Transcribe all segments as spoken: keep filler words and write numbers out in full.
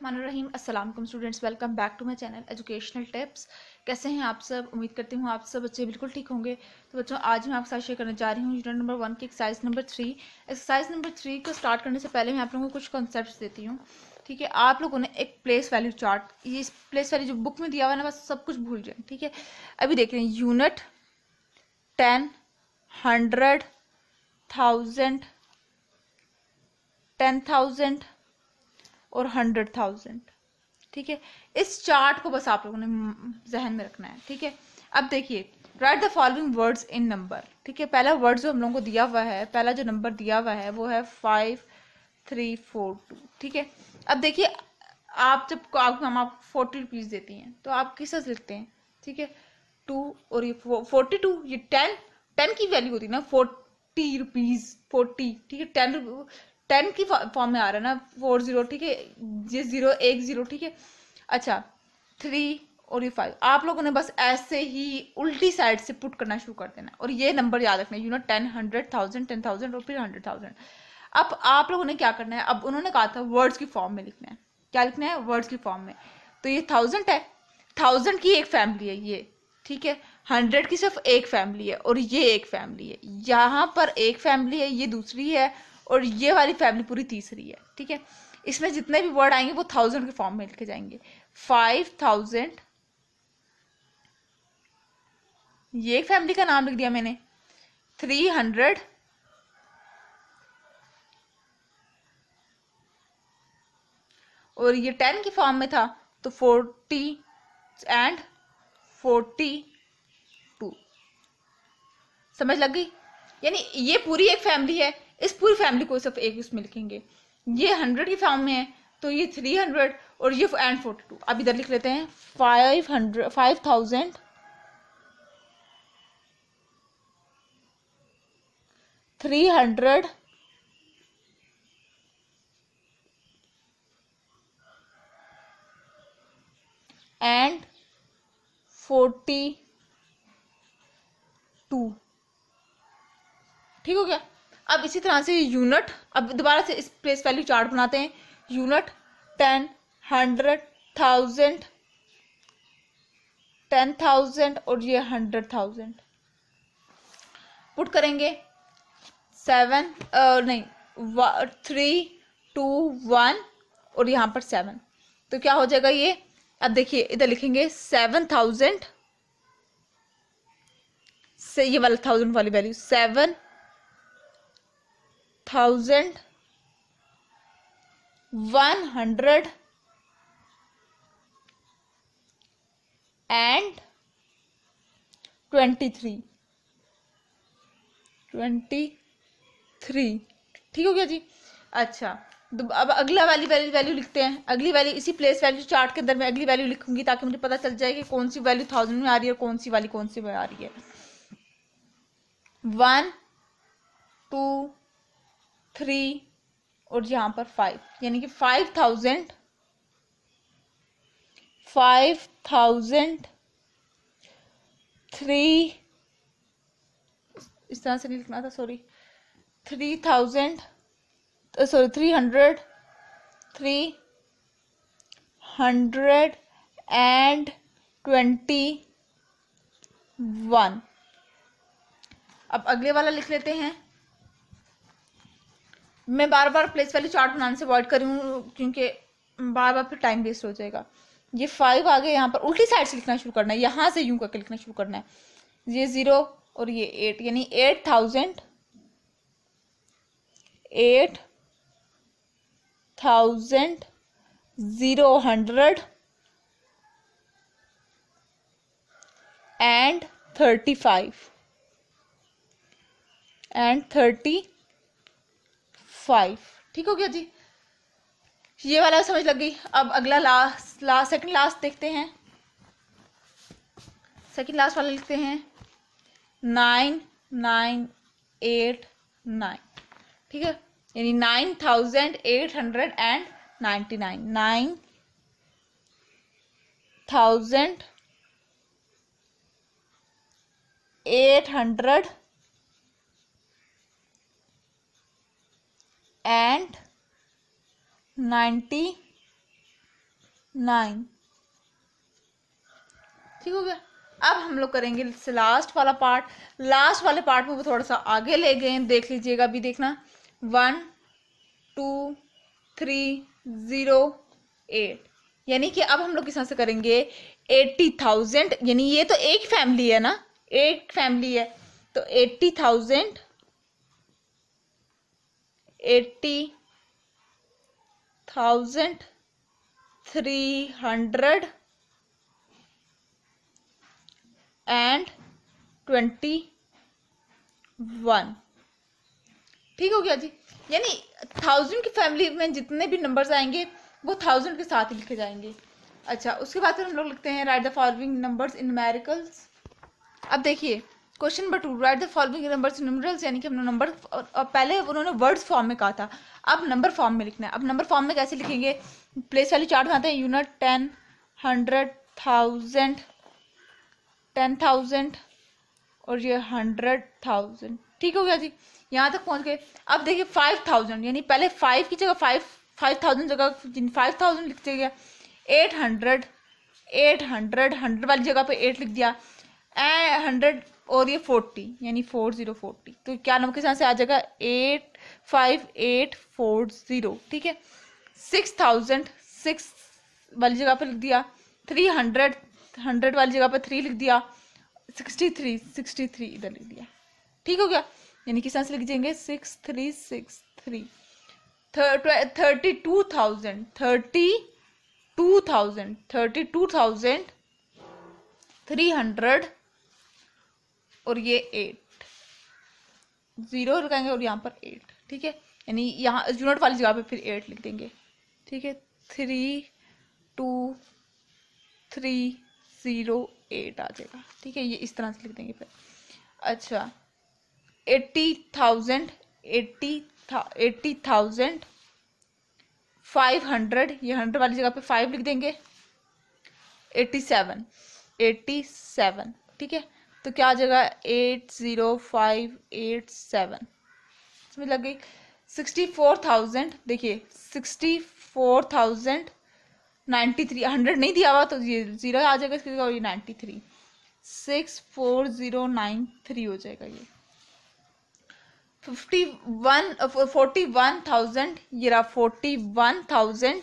बिस्मिल्लाहिर्रहमानिर्रहीम। अस्सलाम वालेकुम students, welcome back to my channel educational tips. कैसे हैं आप सब? उम्मीद करती हूँ आप सब बच्चे बिल्कुल ठीक होंगे। तो बच्चों, आज मैं आपके साथ शेयर करने जा रही हूँ यूनिट नंबर वन की exercise number three. Exercise number three को स्टार्ट करने से पहले मैं आप लोगों को कुछ कॉन्सेप्ट्स देती हूँ। ठीक है, आप लोगों ने एक प्लेस वैल्यू चार्ट, ये प्लेस वैल्यू जो बुक में दिया हुआ है ना, बस सब कुछ भूल जाए। ठीक है, अभी देख रहे हैं unit, ten, hundred, thousand, ten thousand और हंड्रेड थाउजेंड। ठीक है, इस चार्ट को बस आप लोगों ने जहन में रखना है। ठीक है, अब देखिए, write the following words in number. ठीक है, पहला वर्ड जो हम लोगों को दिया हुआ है, पहला जो नंबर दिया हुआ है वो है फाइव थ्री फोर टू। ठीक है, अब देखिए, आप जब आप हम आपको फोर्टी रुपीज देती हैं तो आप किस तरह लिखते हैं? ठीक है, टू और ये फोर्टी टू, ये टेन टेन की वैल्यू होती है ना, फोर्टी रुपीज फोर्टी। ठीक है, टेन टेन की फॉर्म में आ रहा है ना, फोर जीरो। ठीक है, ये जीरो एक जीरो। ठीक है, अच्छा, थ्री और ये फाइव, आप लोगों ने बस ऐसे ही उल्टी साइड से पुट करना शुरू कर देना और ये नंबर याद रखना है, unit ten, hundred, thousand, ten thousand और फिर हंड्रेड थाउजेंड। अब आप लोगों ने क्या करना है? अब उन्होंने कहा था वर्ड्स की फॉर्म में लिखना है। क्या लिखना है? वर्ड्स की फॉर्म में। तो ये थाउजेंड है, थाउजेंड की एक फैमिली है ये। ठीक है, हंड्रेड की सिर्फ एक फैमिली है और ये एक फैमिली है। यहाँ पर एक फैमिली है, ये दूसरी है और ये वाली फैमिली पूरी तीसरी है। ठीक है, इसमें जितने भी वर्ड आएंगे वो थाउजेंड के फॉर्म में लिखे जाएंगे। फाइव थाउजेंड, ये एक फैमिली का नाम लिख दिया मैंने। थ्री हंड्रेड, और ये टेन की फॉर्म में था तो फोर्टी एंड फोर्टी टू। समझ लग गई? यानी ये पूरी एक फैमिली है, इस पूरी फैमिली को सिर्फ एक उसमें लिखेंगे। ये हंड्रेड की फॉर्म में है तो ये थ्री हंड्रेड और ये एंड फोर्टी टू। अब इधर लिख लेते हैं five hundred, five thousand, three hundred, and forty two. ठीक हो गया? अब इसी तरह से यूनिट, अब दोबारा से इस प्लेस वैल्यू चार्ट बनाते हैं। Unit, ten, hundred, thousand, ten thousand और ये हंड्रेड थाउजेंड पुट करेंगे। सेवन नहीं, थ्री टू वन और यहाँ पर सेवन, तो क्या हो जाएगा ये? अब देखिए, इधर लिखेंगे सेवन थाउजेंड से ये वाला थाउजेंड वाली value, seven thousand one hundred and twenty three twenty three. ठीक हो गया जी? अच्छा, अब अगला वाली वैल्यू वैल्यू लिखते हैं। अगली वैल्यू इसी प्लेस वैल्यू चार्ट के अंदर मैं अगली वैल्यू लिखूंगी ताकि मुझे पता चल जाए कि कौन सी वैल्यू थाउजेंड में आ रही है और कौन सी वाली कौन सी में आ रही है। वन, टू, थ्री और यहाँ पर फाइव, यानी कि five thousand, five thousand, three, इस तरह से नहीं लिखना था, sorry, three thousand, sorry three hundred, three hundred and twenty one. अब अगले वाला लिख लेते हैं। मैं बार बार प्लेस वैल्यू चार्ट बनाने से अवॉइड करी हूँ क्योंकि बार बार फिर टाइम वेस्ट हो जाएगा। ये फाइव आ गए, यहाँ पर उल्टी साइड से लिखना शुरू करना है, यहाँ से यूं करके लिखना शुरू करना है। ये जीरो और ये एट, यानी eight thousand, eight thousand, zero hundred and thirty five and thirty five. ठीक हो गया जी? ये वाला समझ लग गई। अब अगला लास्ट लास्ट सेकंड लास्ट देखते हैं। सेकंड लास्ट वाला लिखते हैं नाइन नाइन एट नाइन। ठीक है, यानी nine thousand eight hundred and ninety nine, nine thousand eight hundred and ninety nine. ठीक हो गया। अब हम लोग करेंगे लास्ट वाला पार्ट। लास्ट वाले पार्ट में वो थोड़ा सा आगे ले गए, देख लीजिएगा अभी देखना। One two three zero eight, यानी कि अब हम लोग किस तरह से करेंगे, एट्टी थाउजेंड, यानी ये तो एक फैमिली है ना, एक फैमिली है, तो eighty thousand, eighty thousand three hundred and twenty one. ठीक हो गया जी। यानी थाउजेंड की फैमिली में जितने भी नंबर्स आएंगे वो थाउजेंड के साथ ही लिखे जाएंगे। अच्छा, उसके बाद फिर हम लोग लिखते हैं write the following numbers in numericals. अब देखिए question number two, write the following numbers in numericals, यानी कि हमने नंबर, पहले उन्होंने वर्ड्स फॉर्म में कहा था, अब नंबर फॉर्म में लिखना है। अब नंबर फॉर्म में कैसे लिखेंगे, प्लेस वैल्यू चार्ट में आते हैं, unit, ten, hundred, thousand, ten thousand और ये हंड्रेड थाउजेंड। ठीक हो गया जी, यहाँ तक पहुंच गए। अब देखिए फाइव थाउजेंड, यानी पहले फाइव की जगह फाइव, फाइव थाउजेंड जगह फाइव थाउजेंड लिख दिया। Eight hundred, eight hundred, hundred वाली जगह पे एट लिख दिया, ए हंड्रेड और ये फोर्टी, यानी फोर जीरो फोर्टी। तो क्या नंबर के साथ से आ जाएगा, eight five eight four zero. ठीक है। सिक्स थाउजेंड, सिक्स वाली जगह पे लिख दिया, थ्री हंड्रेड, हंड्रेड वाली जगह पे थ्री लिख दिया, सिक्सटी थ्री, सिक्सटी थ्री इधर लिख दिया। ठीक हो गया, यानी किस तरह से लिख जाएंगे, six three six three. Thirty two thousand, thirty two thousand, thirty two thousand three hundred और ये एट, जीरो लगाएंगे और यहाँ पर एट। ठीक है, यानी यहाँ यूनिट वाली जगह पे फिर एट लिख देंगे। ठीक है, three two three zero eight आ जाएगा। ठीक है, ये इस तरह से लिख देंगे फिर। अच्छा, eighty thousand, eighty eighty thousand five hundred, ये हंड्रेड वाली जगह पे फाइव लिख देंगे, एट्टी सेवन, एट्टी सेवन। ठीक है, तो क्या आ जाएगा, eight zero five eight seven. समझ लग गई। सिक्सटी फोर थाउजेंड, देखिए sixty four thousand ninety three, hundred नहीं दिया हुआ तो ये जीरो आ जाएगा इसकी जगह, ये ninety three, six four zero nine three हो जाएगा ये। Fifty one, forty one thousand, ये रहा forty one thousand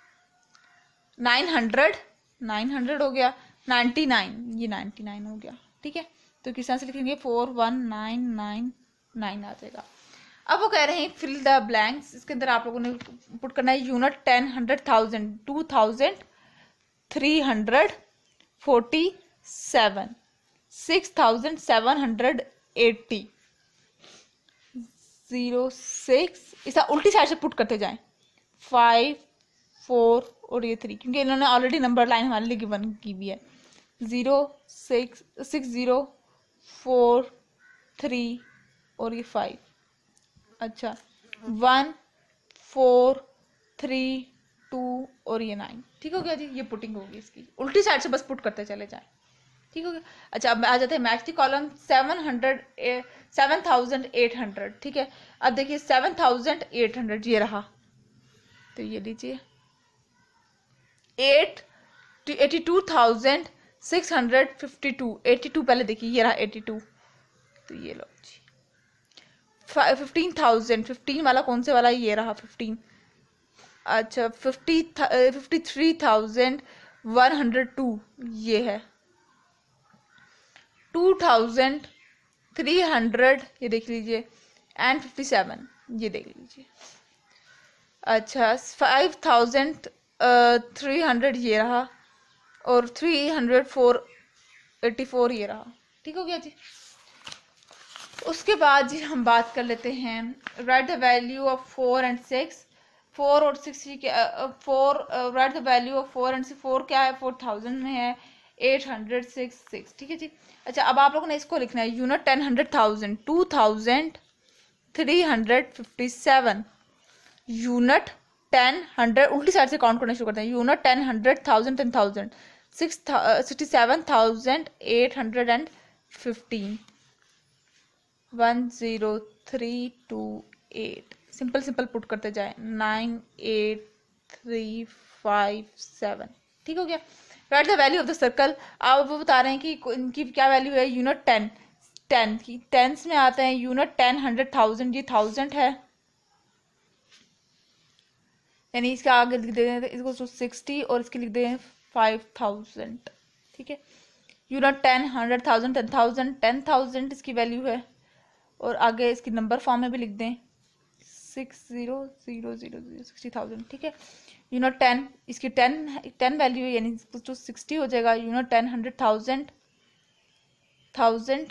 nine hundred, nine hundred हो गया, नाइन्टी नाइन, ये नाइन्टी नाइन हो गया। ठीक है, तो किस तरह से लिखेंगे, four one nine nine nine आ जाएगा। अब वो कह रहे हैं फिल द ब्लैंक्स, इसके अंदर आप लोगों ने पुट करना है unit, ten, hundred, thousand, two thousand, three hundred forty seven, six thousand seven hundred eighty, zero six, इसे उल्टी साइड से पुट करते जाएं, फाइव फोर और ये थ्री, क्योंकि इन्होंने ऑलरेडी नंबर लाइन हमारे लिए गिवन की भी है, zero six, six zero four three और ये फाइव। अच्छा, वन फोर थ्री टू और ये नाइन। ठीक हो गया जी, ये पुटिंग होगी इसकी, उल्टी साइड से बस पुट करते चले जाएं। ठीक हो गया। अच्छा, अब आ जाते हैं match the column, seven hundred, seven thousand eight hundred. ठीक है, अब देखिए सेवन थाउजेंड एट हंड्रेड ये रहा, तो ये लीजिए, eight eighty two thousand six hundred fifty two, eighty two पहले देखिए, ये रहा एटी टू, तो ये लो जी। फिफ्टीन थाउजेंड, फिफ्टीन वाला कौन से वाला, ये रहा फिफ्टीन। अच्छा, fifty fifty three thousand one hundred two, ये है। टू थाउजेंड थ्री हंड्रेड, ये देख लीजिए, एंड फिफ्टी सेवन, ये देख लीजिए। अच्छा, फाइव थाउजेंड थ्री हंड्रेड ये रहा, और three hundred four eighty four ये रहा। ठीक हो गया जी। उसके बाद जी हम बात कर लेते हैं, write the value of four and six, four और six four, write the value of four and six, four क्या है, फोर थाउजेंड में है, एट हंड्रेड सिक्स सिक्स। ठीक है जी। अच्छा, अब आप लोगों ने इसको लिखना है, unit ten hundred thousand, two thousand three hundred fifty seven, unit ten hundred, उल्टी साइड से काउंट करना शुरू करते हैं, unit ten hundred thousand ten thousand, six sixty seven thousand eight hundred and fifteen, one zero three two eight, simple simple put करते जाए, nine eight three five seven. ठीक हो गया। Write the value of the circle. आप वो बता रहे हैं कि इनकी क्या वैल्यू है, यूनिट टेन, टेन की टेंस में आते हैं, यूनिट टेन, हंड्रेड, थाउजेंड, ये थाउजेंड है, यानी इसका आगे लिख देते हैं इसको सिक्सटी और इसके लिख दें फाइव थाउजेंड। ठीक है, unit ten, hundred, thousand, ten thousand, ten thousand इसकी वैल्यू है, और आगे इसकी नंबर फॉर्म में भी लिख दें six zero zero zero zero sixty thousand. ठीक है, यूनिट टेन, इसकी टेन टेन वैल्यू है, यानी टू सिक्सटी हो जाएगा। Unit ten, hundred, thousand, thousand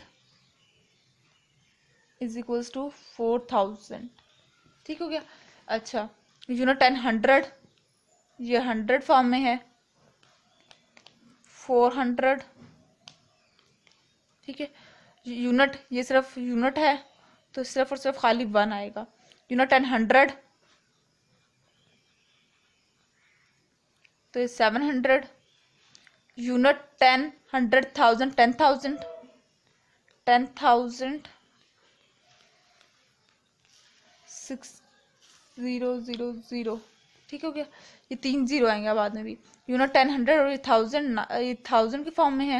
is equals to four thousand. ठीक हो गया। अच्छा, यूनिट टेन, हंड्रेड, ये हंड्रेड फॉर्म में है, फोर हंड्रेड। ठीक है, यूनिट, ये सिर्फ यूनिट है तो सिर्फ और सिर्फ खाली वन आएगा। यूनिट टेन, हंड्रेड तो ये seven hundred. Unit ten, hundred, thousand, ten thousand, ten thousand, six zero zero zero. ठीक हो गया, ये तीन जीरो आएंगे बाद में भी। यूनिट टेन, हंड्रेड और ये थाउजेंड, ये थाउजेंड के फॉर्म में है,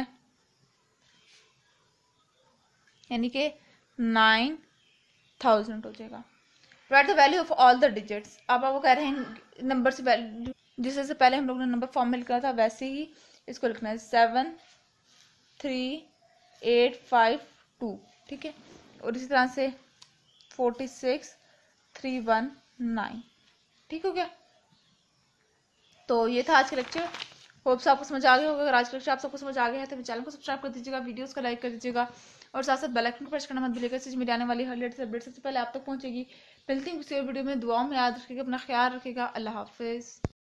यानी कि नाइन थाउजेंड हो जाएगा। Write the value of all the digits. अब आपको कह रहे हैं नंबर से वैल्यू, जिससे से पहले हम लोग ने नंबर फॉर्म में लिखा था वैसे ही इसको लिखना है, seven three eight five two. ठीक है, और इसी तरह से forty six three one nine. ठीक हो गया। तो ये था आज का लेक्चर। होप्स आपको समझ आ गया होगा। अगर आज का लेक्चर आप सबको समझ आ गया है तो मेरे चैनल को सब्सक्राइब कर दीजिएगा, वीडियोस को लाइक कर दीजिएगा, और साथ साथ बेल आइकन को प्रेस करना मत भूलिएगा, इससे मेरी आने वाली हर लेटेस्ट अपडेट सबसे पहले आप तक पहुंचेगी। मिलती हूँ किसी और वीडियो में। दुआओं में याद रखिएगा, अपना ख्याल रखिएगा। अल्लाह हाफिज़।